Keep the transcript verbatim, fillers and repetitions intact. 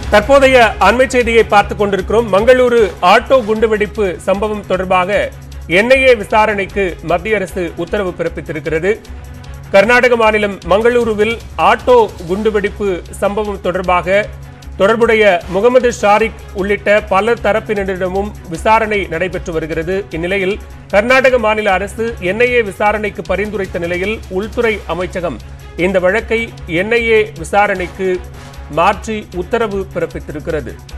தற்போதைய அண்மை செய்தியை பார்த்துக் கொண்டிருக்கிறோம். மங்களூரு ஆட்டோ குண்டுவெடிப்பு சம்பவம் தொடர்பாக என்ஐஏ விசாரணைக்கு மத்திய அரசு உத்தரவு பிறப்பித்திருக்கிறது. கர்நாடக மாநிலம் மங்களூருவில் ஆட்டோ குண்டுவெடிப்பு சம்பவம் தொடர்பாக தொடர்புடைய முகமது ஷாரிக் உள்ளிட்ட பல தரப்பினரிடமும் விசாரணை நடைபெற்று வருகிறது. இந்நிலையில் கர்நாடக மாநில அரசு என்ஐஏ விசாரணைக்கு பரிந்துரைத்த நிலையில் உள்துறை அமைச்சகம் இந்த வழக்கை என்ஐஏ விசாரணைக்கு மாற்றி உத்தரவு பிறப்பித்திருக்கிறது.